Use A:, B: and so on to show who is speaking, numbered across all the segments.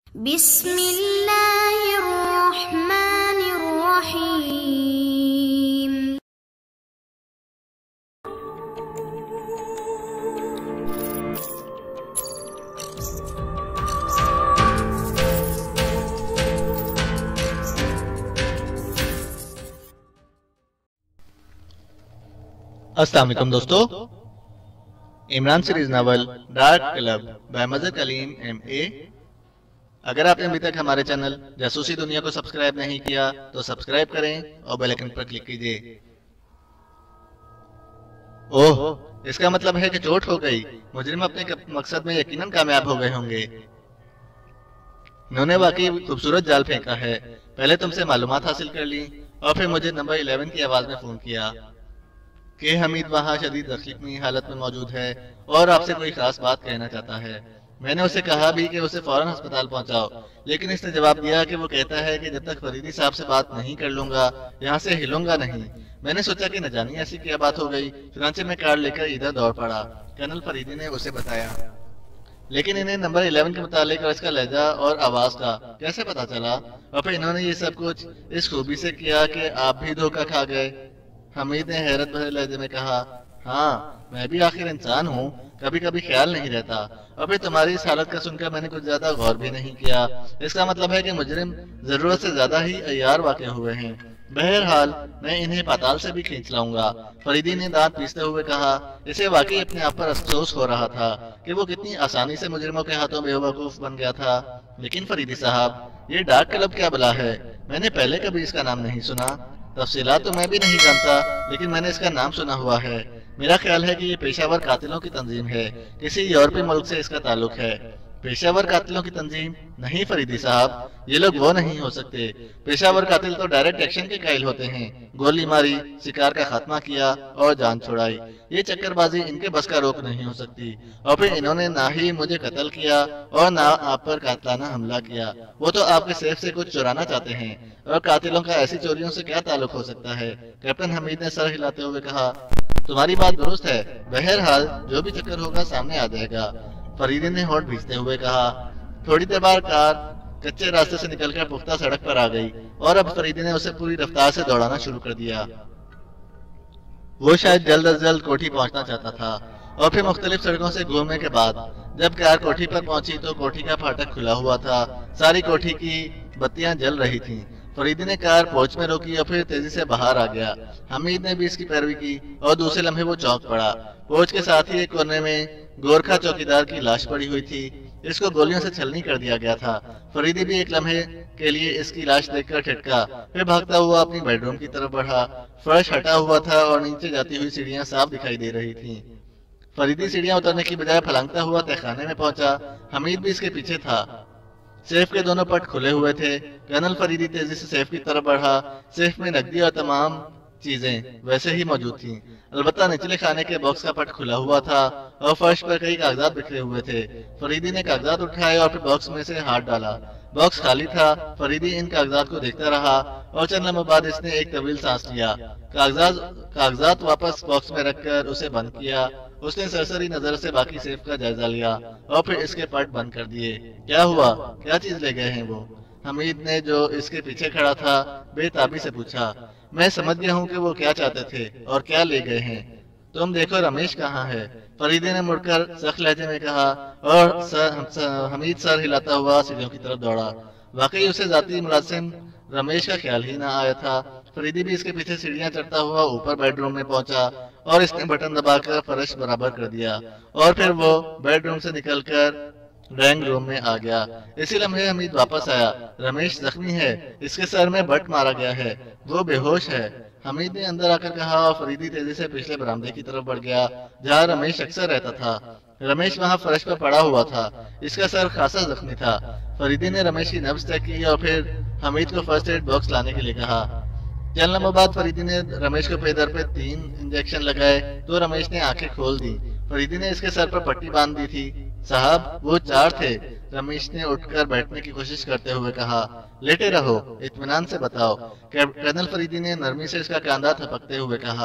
A: بسم اللہ الرحمن الرحیم۔
B: السلام علیکم دوستو، Imran series novel dark club by Mazhar Kaleem MA۔ اگر آپ نے ابھی تک ہمارے چینل جاسوسی دنیا کو سبسکرائب نہیں کیا تو سبسکرائب کریں اور بیل آئیکن پر کلک کیجئے۔ اوہ، اس کا مطلب ہے کہ چوٹ ہو گئی۔ مجرم اپنے مقصد میں یقیناً کامیاب ہو گئے ہوں گے۔ انہوں نے واقعی خوبصورت جال پھینکا ہے۔ پہلے تم سے معلومات حاصل کر لی اور پھر مجھے نمبر 11 کی آواز میں فون کیا کہ حمید وہاں شدید زخمی حالت میں موجود ہے اور آپ سے کوئی خاص بات کہنا چاہتا ہے۔ میں نے اسے کہا بھی کہ اسے فوراً ہسپتال پہنچاؤ، لیکن اس نے جواب دیا کہ وہ کہتا ہے کہ جب تک فریدی صاحب سے بات نہیں کر لوں گا یہاں سے ہلوں گا نہیں۔ میں نے سوچا کہ نہ جانی ایسی کیا بات ہو گئی، چنانچہ میں کار لے کر ادھر دوڑ پڑا۔ کرنل فریدی نے اسے بتایا، لیکن انہیں نمبر 11 کے متعلق اور اس کا لہجہ اور آواز کا کیسے پتا چلا؟ اور پھر انہوں نے یہ سب کچھ اس خوبی سے کیا کہ آپ بھی دھوکہ کھا گئے۔ حمید نے حیرت بھرے لہجے میں کہا، ہاں میں بھی آخر انسان ہوں، کبھی کبھی خیال نہیں رہتا۔ اور پھر تمہاری اس حالت کا سن کر میں نے کچھ زیادہ غور بھی نہیں کیا۔ اس کا مطلب ہے کہ مجرم ضرورت سے زیادہ ہی عیار واقع ہوئے ہیں۔ بہرحال میں انہیں پاتال سے بھی کھینچ لاؤں گا۔ فریدی نے دانت پیستے ہوئے کہا۔ اسے واقعی اپنے آپ پر افسوس ہو رہا تھا کہ وہ کتنی آسانی سے مجرموں کے ہاتھوں بے وقوف بن گیا تھا۔ لیکن فریدی صاحب، یہ ڈارک کلب کیا بلا ہے؟ میں نے پہلے کبھی اس کا نام نہیں سنا۔ تفصیلات تو میں بھی نہیں جانتا، لیکن میں نے اس کا نام سنا ہوا ہے۔ میرا خیال ہے کہ یہ پیشہ ور قاتلوں کی تنظیم ہے، کسی یورپی ملک سے اس کا تعلق ہے۔ پیشہ ور قاتلوں کی تنظیم؟ نہیں فریدی صاحب، یہ لوگ وہ نہیں ہو سکتے۔ پیشہ ور قاتل تو ڈائریکٹ ایکشن کے قائل ہوتے ہیں، گولی ماری، شکار کا خاتمہ کیا اور جان چھڑائی۔ یہ چکر بازی ان کے بس کا روک نہیں ہو سکتی۔ اور پھر انہوں نے نہ ہی مجھے قتل کیا اور نہ آپ پر قاتلانہ حملہ کیا۔ وہ تو آپ کے سیف سے کچھ چرانا چاہتے ہیں، اور قاتلوں کا ایسی چوریوں سے کیا تعلق ہو سکتا ہے؟ کیپٹن حمید نے سر ہلاتے ہوئے کہا، تمہاری بات درست ہے۔ بہرحال جو بھی چکر ہوگا سامنے آ جائے گا، فریدی نے ہونٹ بھیجتے ہوئے کہا۔ تھوڑی دیر بعد کار کچے راستے سے نکل کر پختہ سڑک پر آ گئی اور اب فریدی نے اسے پوری رفتار سے دوڑانا شروع کر دیا۔ وہ شاید جلد از جلد کوٹھی پہنچنا چاہتا تھا، اور پھر مختلف سڑکوں سے گھومنے کے بعد جب کار کوٹھی پر پہنچی تو کوٹھی کا پھاٹک کھلا ہوا تھا۔ ساری کوٹھی کی بتیاں جل رہی تھیں۔ فریدی نے کار پوچھ میں روکی اور پھر تیزی سے باہر آ گیا۔ حمید نے بھی اس کی پیروی کی اور دوسرے لمحے وہ چونک پڑا۔ پوچھ کے ساتھ ہی ایک کونے میں گورکھا چوکیدار کی لاش پڑی ہوئی تھی، اس کو گولیوں سے چھلنی کر دیا گیا تھا۔ فریدی بھی ایک لمحے کے لیے اس کی لاش دیکھ کر ٹھٹکا، پھر بھاگتا ہوا اپنی بیڈ روم کی طرف بڑھا۔ فرش ہٹا ہوا تھا اور نیچے جاتی ہوئی سیڑھیاں صاف دکھائی دے رہی تھیں۔ فریدی سیڑھیاں اترنے کی بجائے پھلانگتا ہوا تہخانے میں پہنچا۔ حمید بھی اس کے پیچھے تھا۔ سیف کے دونوں پٹ کھلے ہوئے تھے۔ کرنل فریدی تیزی سے سیف کی طرف بڑھا۔ سیف میں نقدی اور تمام چیزیں ویسے ہی موجود تھیں، البتہ نچلے خانے کے باکس کا پٹ کھلا ہوا تھا اور فرش پر کئی کاغذات بکھرے ہوئے تھے۔ فریدی نے کاغذات اٹھائے اور پھر باکس میں سے ہاتھ ڈالا۔ باکس خالی تھا۔ فریدی ان کاغذات کو دیکھتا رہا اور چند لمحوں بعد اس نے ایک طویل سانس لیا۔ کاغذات واپس باکس میں رکھ کر اسے بند کیا۔ اس نے سرسری نظر سے باقی سیف کا جائزہ لیا اور پھر اس کے پٹ بند کر دیے۔ کیا ہوا؟ کیا چیز لے گئے ہیں وہ؟ حمید نے، جو اس کے پیچھے کھڑا تھا، بے تابی سے پوچھا۔ میں سمجھ گیا ہوں کہ وہ کیا چاہتے تھے اور کیا لے گئے ہیں۔ تم دیکھو رمیش کہاں ہے؟ فریدی نے مڑ کر سخت لہجے میں کہا اور حمید سر ہلاتا ہوا سیڑھیوں کی طرف دوڑا۔ واقعی اسے ذاتی ملازم رمیش کا خیال ہی نہ آیا تھا۔ فریدی بھی اس کے پیچھے سیڑھیاں چڑھتا ہوا اوپر بیڈ روم میں پہنچا اور اس نے بٹن دبا کر فرش برابر کر دیا، اور پھر وہ بیڈ روم سے نکل کر ڈرائنگ روم میں آ گیا۔ اسی لمحے حمید واپس آیا۔ رمیش زخمی ہے، اس کے سر میں بٹ مارا گیا ہے، وہ بے ہوش ہے، حمید نے اندر آ کر کہا اور فریدی تیزی سے پچھلے برآمدے کی طرف بڑھ گیا جہاں رمیش اکثر رہتا تھا۔ رمیش وہاں فرش پر پڑا ہوا تھا، اس کا سر خاصا زخمی تھا۔ فریدی نے رمیش کی نبض چیک کی اور پھر حمید کو فرسٹ ایڈ باکس لانے کے لیے کہا۔ چند لمحوں بعد فریدی نے رمیش کو پیدر پہ 3 انجیکشن لگائے تو رمیش نے آنکھیں کھول دی۔ فریدی نے اس کے سر پر پٹی باندھ دی تھی۔ صاحب وہ 4 تھے، رمیش نے اٹھ کر بیٹھنے کی کوشش کرتے ہوئے کہا۔ لیٹے رہو، اطمینان سے بتاؤ، کرنل فریدی نے نرمی سے اس کا کاندھا تھپکتے ہوئے کہا۔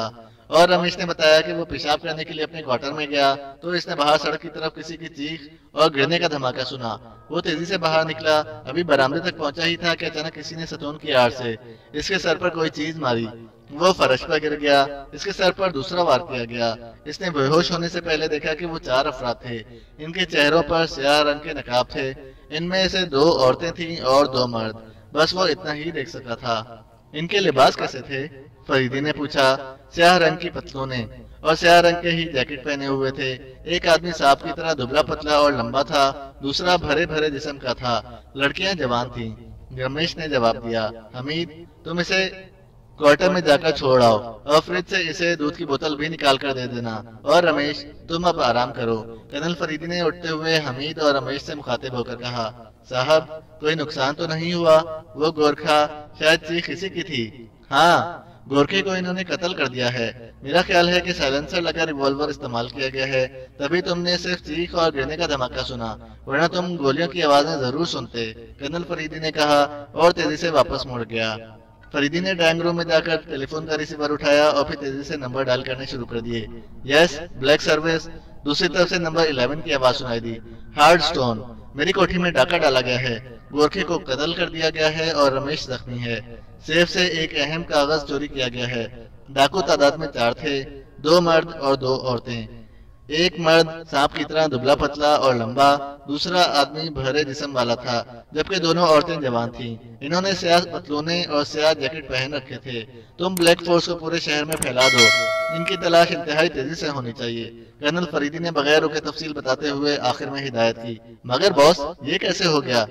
B: اور رمیش نے بتایا کہ وہ پیشاب کرنے کے لیے اپنے کوارٹر میں گیا تو اس نے باہر سڑک کی طرف کسی کی چیخ اور گرنے کا دھماکہ سنا۔ وہ تیزی سے باہر نکلا، ابھی برآمدے تک پہنچا ہی تھا کہ اچانک کسی نے ستون کی آڑ سے اس کے سر پر کوئی چیز ماری۔ وہ فرش پر گر گیا، اس کے سر پر دوسرا وار کیا گیا۔ اس نے بے ہوش ہونے سے پہلے دیکھا کہ وہ 4 افراد تھے۔ ان کے چہروں پر سیاہ رنگ کے نقاب تھے، ان میں سے 2 عورتیں تھیں اور 2 مرد، بس وہ اتنا ہی دیکھ سکا تھا۔ ان کے لباس کیسے تھے؟ فریدی نے پوچھا۔ سیاہ رنگ کی پتلونیں اور سیاہ رنگ کے ہی جیکٹ پہنے ہوئے تھے۔ ایک آدمی سانپ کی طرح دبلا پتلا اور لمبا تھا، دوسرا بھرے بھرے جسم کا تھا۔ لڑکیاں جوان تھیں۔ رمیش نے جواب دیا، حمید تم اسے کوارٹر میں جا کر چھوڑ آؤ اور فریج سے اسے دودھ کی بوتل بھی نکال کر دے دینا، اور رمیش تم اب آرام کرو۔ کرنل فریدی نے اٹھتے ہوئے حمید اور رمیش سے مخاطب ہو کر کہا، صاحب کوئی نقصان تو نہیں ہوا؟ وہ گورکھا شاید چیخ اسی کی تھی۔ ہاں، گورکھے کو انہوں نے قتل کر دیا ہے۔ میرا خیال ہے کہ سائلنسر لگا ریوالور استعمال کیا گیا ہے، تبھی تم نے صرف چیخ اور گرنے کا دھماکہ سنا، ورنہ تم گولیوں کی آوازیں ضرور سنتے، کرنل فریدی نے کہا اور تیزی سے واپس مڑ گیا۔ فریدی نے ڈرائنگ روم میں جا کر ٹیلی فون کا ریسیور اٹھایا اور پھر تیزی سے نمبر ڈائل کرنے شروع کر دیے۔ Yes, black service. دوسری طرف سے نمبر 11 کی آواز سنائی دی۔ ہارڈ سٹون، میری کوٹھی میں ڈاکہ ڈالا گیا ہے، گورکھے کو قتل کر دیا گیا ہے اور رمیش زخمی ہے۔ سیف سے ایک اہم کاغذ چوری کیا گیا ہے۔ ڈاکو تعداد میں 4 تھے، 2 مرد اور 2 عورتیں۔ ایک مرد سانپ کی طرح دبلا پتلا اور لمبا، دوسرا آدمی بھرے جسم والا تھا، جبکہ دونوں عورتیں جوان تھیں۔ انہوں نے سیاہ پتلونے اور سیاہ جیکٹ پہن رکھے تھے۔ تم بلیک فورس کو پورے شہر میں پھیلا دو، ان کی تلاش انتہائی تیزی سے ہونی چاہیے، کرنل فریدی نے بغیر رکے تفصیل بتاتے ہوئے آخر میں ہدایت کی۔ مگر باس یہ کیسے ہو گیا؟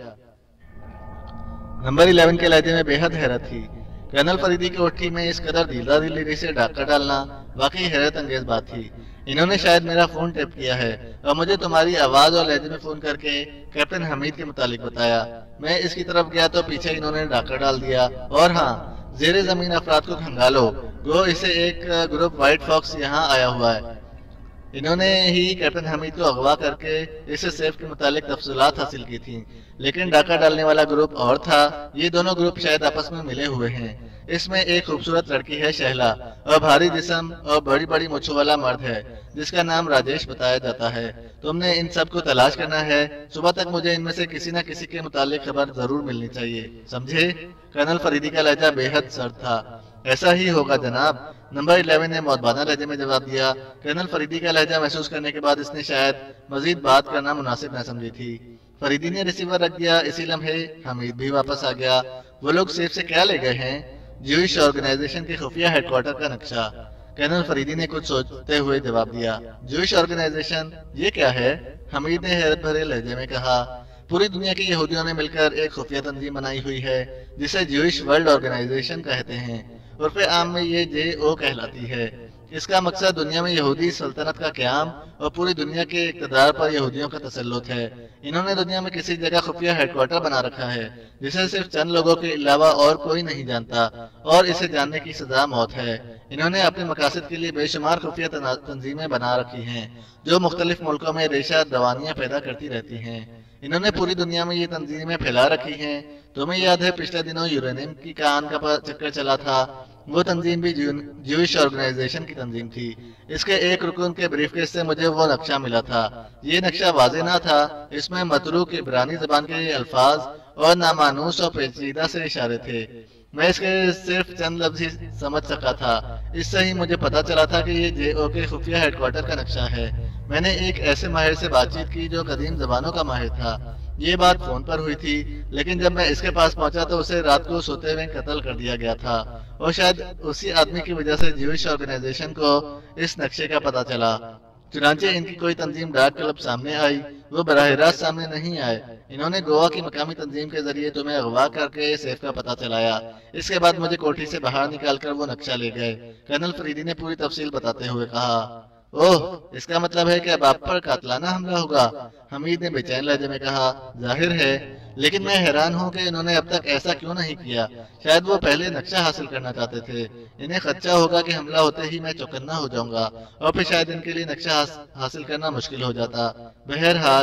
B: نمبر 11 کے لہجے میں بے حد حیرت تھی۔ کرنل فریدی کی کوٹھی میں اس قدر دلدار دلی سے ڈاکہ ڈالنا واقعی حیرت انگیز بات تھی۔ انہوں نے شاید میرا فون ٹیپ کیا ہے اور مجھے تمہاری آواز اور لہجے میں فون کر کے کیپٹن حمید کے متعلق بتایا۔ میں اس کی طرف گیا تو پیچھے انہوں نے ڈاکہ ڈال دیا، اور ہاں، زیر زمین افراد کو کھنگالو، گو اسے ایک گروپ وائٹ فاکس یہاں آیا ہوا ہے۔ انہوں نے ہی کیپٹن حمید کو اغوا کر کے اسے سیف کے متعلق تفصیلات حاصل کی تھیں، لیکن ڈاکہ ڈالنے والا گروپ اور تھا۔ یہ دونوں گروپ شاید آپس میں ملے ہوئے ہیں۔ اس میں ایک خوبصورت لڑکی ہے شہلا، اور بھاری جسم اور بڑی بڑی مچھوں والا مرد ہے جس کا نام راجیش بتایا جاتا ہے۔ تم نے ان سب کو تلاش کرنا ہے، صبح تک مجھے ان میں سے کسی نہ کسی کے متعلق خبر ضرور ملنی چاہیے، سمجھے؟ کرنل فریدی کا لہجہ بے حد سرد تھا۔ ایسا ہی ہوگا جناب، نمبر 11 نے مودبانہ لہجے میں جواب دیا۔ کرنل فریدی کا لہجہ محسوس کرنے کے بعد اس نے شاید مزید بات کرنا مناسب نہ سمجھی تھی۔ فریدی نے ریسیور رکھ دیا۔ اسی لمحے حمید بھی واپس آ گیا۔ وہ لوگ سیف سے کیا لے گئے ہیں؟ جوئش آرگنائزیشن کے خفیہ ہیڈ کوارٹر کا نقشہ۔ کرنل فریدی نے کچھ سوچتے ہوئے جواب دیا۔ جوئش آرگنائزیشن، یہ کیا ہے؟ حمید نے حیرت بھرے لہجے میں کہا۔ پوری دنیا کے یہودیوں نے مل کر ایک خفیہ تنظیم بنائی ہوئی ہے جسے جوئش ورلڈ آرگنائزیشن کہتے ہیں، عرف عام میں یہ JO کہلاتی ہے۔ اس کا مقصد دنیا میں یہودی سلطنت کا قیام اور پوری دنیا کے اقتدار پر یہودیوں کا تسلط ہے۔ انہوں نے دنیا میں کسی جگہ خفیہ ہیڈ کوارٹر بنا رکھا ہے جسے صرف چند لوگوں کے علاوہ اور کوئی نہیں جانتا، اور اسے جاننے کی سزا موت ہے۔ انہوں نے اپنے مقاصد کے لیے بے شمار خفیہ تنظیمیں بنا رکھی ہیں جو مختلف ملکوں میں ریشہ دوانیاں پیدا کرتی رہتی ہیں۔ انہوں نے پوری دنیا میں یہ تنظیمیں پھیلا رکھی ہیں۔ تمہیں یاد ہے پچھلے دنوں یورینیم کی کان کا چکر چلا تھا؟ وہ تنظیم بھی جوئش آرگنائزیشن کی تنظیم تھی۔ اس کے ایک رکن کے بریف کیس سے مجھے وہ نقشہ ملا تھا۔ یہ نقشہ واضح نہ تھا، اس میں متروک عبرانی زبان کے الفاظ اور نامانوس اور پیچیدہ سے اشارے تھے۔ میں اس کے صرف چند لفظ ہی سمجھ سکا تھا۔ اس سے ہی مجھے پتا چلا تھا کہ یہ JO کے خفیہ ہیڈ کوارٹر کا نقشہ ہے۔ میں نے ایک ایسے ماہر سے بات چیت کی جو قدیم زبانوں کا ماہر تھا۔ یہ بات فون پر ہوئی تھی، لیکن جب میں اس کے پاس پہنچا تو اسے رات کو سوتے ہوئے قتل کر دیا گیا تھا، اور شاید اسی آدمی کی وجہ سے جوئش آرگنائزیشن کو اس نقشے کا پتا چلا۔ چنانچہ ان کی کوئی تنظیم ڈارک کلب سامنے آئی۔ وہ براہ راست سامنے نہیں آئے، انہوں نے گوا کی مقامی تنظیم کے ذریعے تمہیں اغوا کر کے سیف کا پتا چلایا۔ اس کے بعد مجھے کوٹھی سے باہر نکال کر وہ نقشہ لے گئے۔ کرنل فریدی نے پوری تفصیل بتاتے ہوئے کہا۔ اوہ، اس کا مطلب ہے کہ اب آپ پر قاتلانہ حملہ ہوگا، حمید نے بے چین لہجے میں کہا۔ ظاہر ہے، لیکن میں حیران ہوں کہ انہوں نے اب تک ایسا کیوں نہیں کیا۔ شاید وہ پہلے نقشہ حاصل کرنا چاہتے تھے۔ انہیں خدشہ ہوگا کہ حملہ ہوتے ہی میں چوکنا ہو جاؤں گا، اور پھر شاید ان کے لیے نقشہ حاصل کرنا مشکل ہو جاتا۔ بہرحال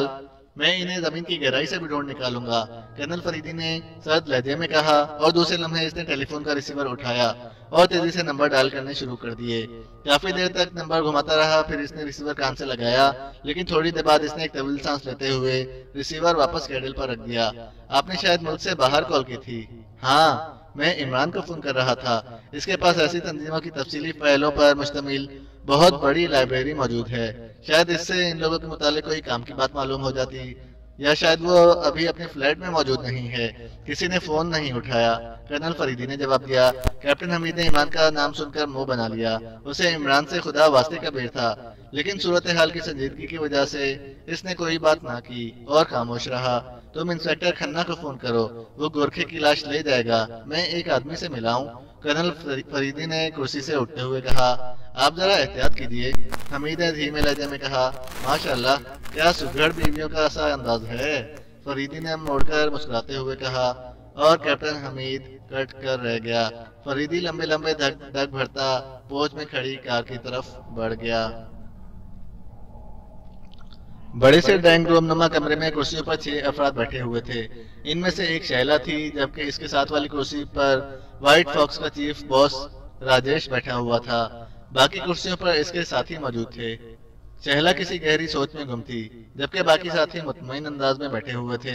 B: मैं इन्हें जमीन की गहराई से भी ढूंढ निकालूंगा, कर्नल फरीदी ने सर्द लहजे में कहा, और दूसरे लम्हे इसने टेलीफोन का रिसीवर उठाया और तेजी से नंबर डायल करने शुरू कर दिए। काफी देर तक नंबर घुमाता रहा, फिर इसने रिसीवर कान से लगाया, लेकिन थोड़ी देर बाद इसने एक तवील सांस लेते हुए रिसीवर वापस कैडल पर रख दिया। आपने शायद मुल्क से बाहर कॉल की थी? हाँ, मैं इमरान को फोन कर रहा था। इसके पास ऐसी तंजीमों की तफसीली फाइलों पर मुश्तमिल बहुत बड़ी लाइब्रेरी मौजूद है। शायद इससे इन लोगों के मुतालिक कोई काम की बात मालूम हो जाती, या शायद वो अभी अपने फ्लैट में मौजूद नहीं है। किसी ने फोन नहीं उठाया, कर्नल फरीदी ने जवाब दिया। कैप्टन हमीद ने इमरान का नाम सुनकर मुंह बना लिया। उसे इमरान से खुदा वास्ते का बेर था, लेकिन सूरत हाल की संजीदगी की वजह से इसने कोई बात ना की और खामोश रहा। तुम इंस्पेक्टर खन्ना को फोन करो, वो गोरखे की लाश ले जाएगा। मैं एक आदमी से मिला हूँ, कर्नल फरीदी ने कुर्सी से उठते हुए कहा। आप जरा एहतियात कीजिए, हमीद ने धीमे लहजे में कहा। माशाल्लाह, क्या सुघड़ बीवियों का सा अंदाज है, फरीदी ने मोड़कर मुस्कुराते हुए कहा। और कैप्टन हमीद कट कर रह गया। फरीदी लंबे लंबे धक भरता पोच में खड़ी कार की तरफ बढ़ गया। बड़े से ड्राइंग रूम नुमा कमरे में कुर्सियों पर 6 अफराद बैठे हुए थे। इनमें से एक शैला थी, जबकि इसके साथ वाली कुर्सी पर व्हाइट फॉक्स का चीफ बॉस राजेश बैठा हुआ था। बाकी कुर्सियों पर इसके साथी मौजूद थे। शहला किसी गहरी सोच में गुम थी, जबकि बाकी साथी मुतमईन अंदाज में बैठे हुए थे।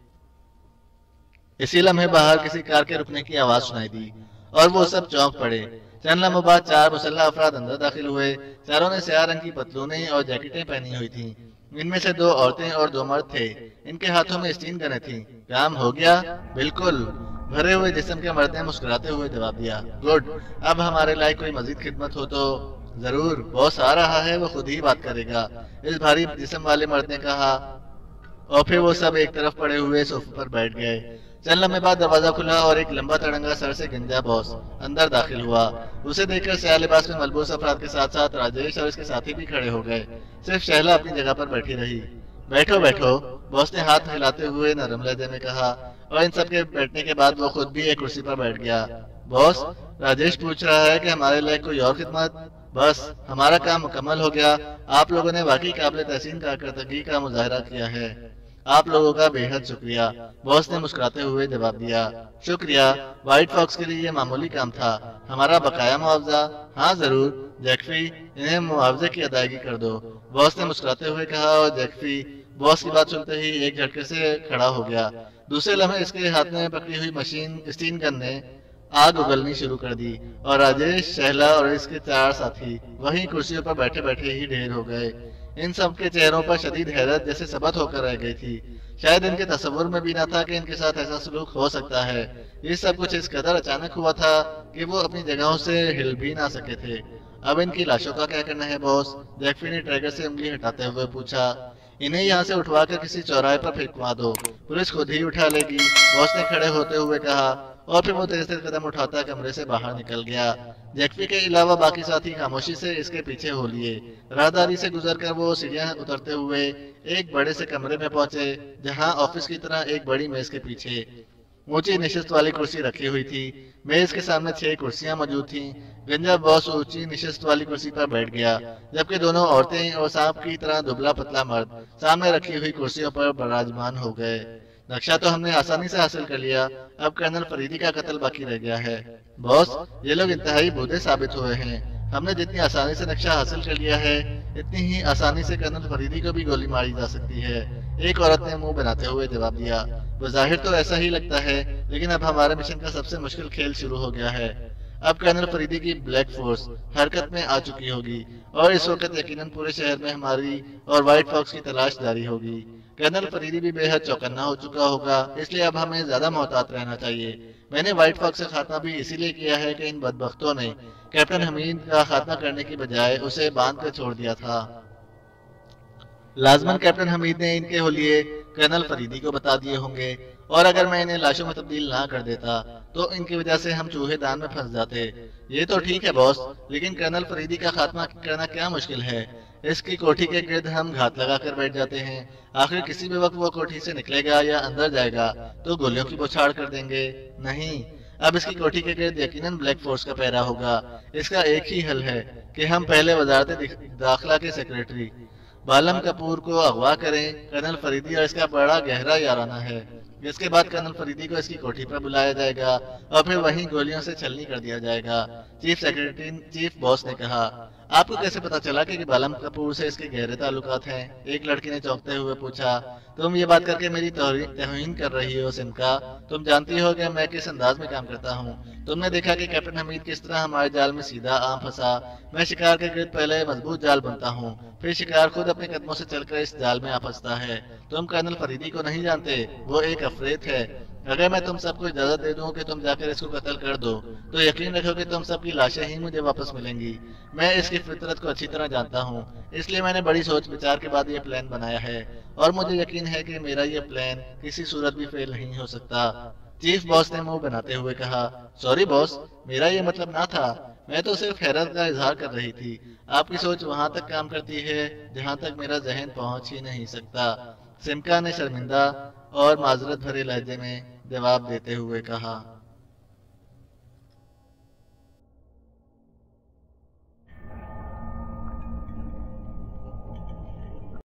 B: इसी लम्हे बाहर किसी कार के रुकने की आवाज सुनाई दी और वो सब चौंक पड़े। चंद लम्हों बाद 4 मुसल्लह अफराद अंदर दाखिल हुए। चारों ने स्याह रंग की पतलूनें और जैकेटें पहनी हुई थीं। इनमें से 2 औरतें और 2 मर्द थे। इनके हाथों में स्टीन गनें थीं। काम हो गया? बिल्कुल, भरे हुए जिस्म के मर्द ने मुस्कुराते हुए जवाब दिया। गुड, अब हमारे लायक कोई मजीद खिदमत हो तो? जरूर, बॉस आ रहा है, वो खुद ही बात करेगा, इस भारी जिस्म वाले मर्द ने कहा। और फिर वो सब एक तरफ पड़े हुए सोफे पर बैठ गए। चंद लम्हे बाद दरवाजा खुला और एक लंबा तड़ंगा सर से गंजा बॉस अंदर दाखिल हुआ। उसे देखकर स्याह लिबास में मलबूस अफराद के साथ साथ राजेश और इसके साथी भी खड़े हो गए। सिर्फ शहला अपनी जगह पर बैठी रही। बैठो बैठो, बॉस ने हाथ हिलाते हुए नरम लहजे में कहा, और इन सब के बैठने के बाद वो खुद भी एक कुर्सी पर बैठ गया। बॉस, राजेश पूछ रहा है कि हमारे लिए कोई और खिदमत? बस, हमारा काम मुकम्मल हो गया। आप लोगों ने वाकई काबिल तहसीन कारकर्दगी का मुजाहरा किया है। आप लोगों का बेहद शुक्रिया, बॉस ने मुस्कुराते हुए जवाब दिया। शुक्रिया? व्हाइट फॉक्स के लिए ये मामूली काम था। हमारा बकाया मुआवजा? हाँ जरूर, जैकफी, इन्हें मुआवजे की अदायगी कर दो, बॉस ने मुस्कुराते हुए कहा। और जैकफी बॉस की बात सुनते ही एक झटके से खड़ा हो गया। दूसरे लम्हे इसके हाथ में पकड़ी हुई मशीन स्टीन गन ने आग उगलनी शुरू कर दी और राजेश, शहला और इसके 4 साथी वहीं कुर्सियों पर बैठे बैठे ही ढेर हो गए। इन सब के चेहरों पर शदीद हैरत जैसे सबत होकर रह गई थी। शायद इनके तस्वुर में भी न था कि इनके साथ ऐसा सलूक हो सकता है। ये सब कुछ इस कदर अचानक हुआ था कि वो अपनी जगहों से हिल भी ना सके थे। अब इनकी लाशों का क्या करना है बॉस? जैकफी ने ट्रैगर से उंगली हटाते हुए पूछा। इन्हें यहाँ से उठवाकर किसी चौराहे पर फेंकवा दो, पुलिस खुद ही उठा लेगी, बॉस ने खड़े होते हुए कहा। और फिर वो तेज कदम उठाता कमरे से बाहर निकल गया। जैकफी के अलावा बाकी साथी खामोशी से इसके पीछे हो लिए। राहदारी से गुजरकर वो सीढ़ियां उतरते हुए एक बड़े से कमरे में पहुंचे, जहां ऑफिस की तरह एक बड़ी मेज के पीछे ऊंची निशिस्त वाली कुर्सी रखी हुई थी। मेज के सामने 6 कुर्सियां मौजूद थीं। गंजा बॉस ऊंची निशिस्त वाली कुर्सी पर बैठ गया, जबकि दोनों औरतें और सांप की तरह दुबला पतला मर्द सामने रखी हुई कुर्सियों पर विराजमान हो गए। नक्शा तो हमने आसानी से हासिल कर लिया, अब कर्नल फरीदी का कत्ल बाकी रह गया है। बॉस, ये लोग इंतहाई बूढ़े साबित हुए हैं। हमने जितनी आसानी से नक्शा हासिल कर लिया है, इतनी ही आसानी से कर्नल फरीदी को भी गोली मारी जा सकती है, एक औरत ने मुंह बनाते हुए जवाब दिया। बज़ाहिर तो ऐसा ही लगता है, लेकिन अब हमारे मिशन का सबसे मुश्किल खेल शुरू हो गया है। अब कर्नल फरीदी की ब्लैक फोर्स हरकत में आ चुकी होगी और इस वक्त यकीनन पूरे शहर में हमारी और व्हाइट फॉक्स की तलाश जारी होगी। कर्नल फरीदी भी बेहद चौकन्ना हो चुका होगा, इसलिए अब हमें ज्यादा मोहतात रहना चाहिए। मैंने व्हाइट फॉक्स का खात्मा भी इसीलिए किया है कि इन बदबख्तों ने कैप्टन हमीद का खात्मा करने की बजाय उसे बांध कर छोड़ दिया था। लाजमन कैप्टन हमीद ने इनके होलिये कर्नल फरीदी को बता दिए होंगे, और अगर मैं इन्हें लाशों में तब्दील ना कर देता तो इनकी वजह से हम चूहेदान में फंस जाते। ये तो ठीक है बॉस, लेकिन कर्नल फरीदी का खात्मा करना क्या मुश्किल है? इसकी कोठी के गिर्द हम घात लगा कर बैठ जाते हैं। आखिर किसी भी वक्त वो कोठी से निकलेगा या अंदर जाएगा तो गोलियों की बौछार कर देंगे। नहीं, अब इसकी कोठी के गिर्द यकीनन ब्लैक फोर्स का पहरा होगा। इसका एक ही हल है कि हम पहले वजारत दाखिला के सेक्रेटरी बालम कपूर को अगवा करें। कर्नल फरीदी और इसका बड़ा गहरा याराना है। इसके बाद कर्नल फरीदी को इसकी कोठी पर बुलाया जाएगा और फिर वहीं गोलियों से छलनी कर दिया जाएगा। चीफ बॉस ने कहा। आपको कैसे पता चला कि बालम कपूर से इसके गहरे ताल्लुकात हैं? एक लड़की ने चौंकते हुए पूछा। तुम ये बात करके मेरी तौहीन कर रही हो सिमका। तुम जानती हो कि मैं किस अंदाज में काम करता हूँ। तुमने देखा कि कैप्टन हमीद किस तरह हमारे जाल में सीधा आ फंसा। मैं शिकार के गिर्द पहले मजबूत जाल बनता हूँ, फिर शिकार खुद अपने कदमों से चलकर इस जाल में आ फंसता है। तुम कर्नल फरीदी को नहीं जानते, वो एक अफरेत है। अगर मैं तुम सबको इजाजत दे दूं कि तुम जाकर इसको कत्ल कर दो, तो यकीन रखो कि तुम सबकी लाशें ही मुझे वापस मिलेंगी। मैं इसकी फितरत को अच्छी तरह जानता हूँ, इसलिए मैंने बड़ी सोच विचार के बाद ये प्लान बनाया है और मुझे यकीन है कि मेरा ये प्लान किसी सूरत भी फेल नहीं हो सकता। चीफ बॉस ने मुंह बनाते हुए कहा। सॉरी बॉस, मेरा ये मतलब ना था। मैं तो सिर्फ हैरत का इजहार कर रही थी। आपकी सोच वहां तक काम करती है जहां तक मेरा जहन पहुंच ही नहीं सकता। सिमका ने शर्मिंदा और माजरत भरे लहजे में जवाब देते हुए कहा।